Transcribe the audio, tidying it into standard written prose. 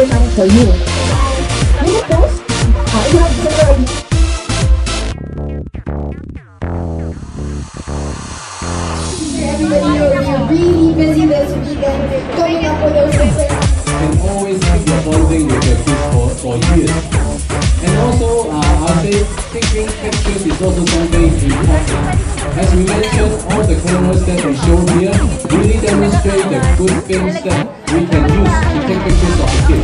money for you. You can post. You have several. Everybody, you're really busy this weekend coming up with those things. You can always keep your bonding with your kids for years. And also, I'll say taking pictures is also something important. As we mentioned, all the cameras that we show here really demonstrate the good things that we can use to take pictures of the kids.